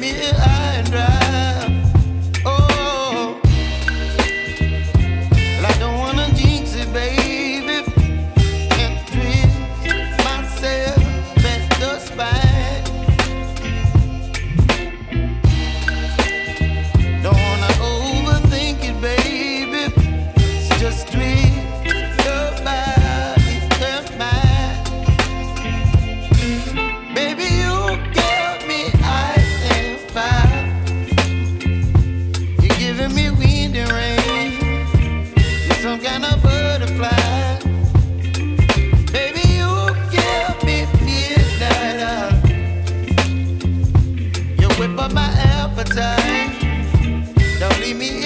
me high and dry. Oh, well, I don't wanna jinx it, baby, and twist myself at the spine. Don't wanna overthink it, baby. It's just twist your body and mine. Baby, you give me ice and fire. You're giving me wind and rain. You're some kind of butterfly. Baby, you give me midnight. You whip up my appetite. Don't leave me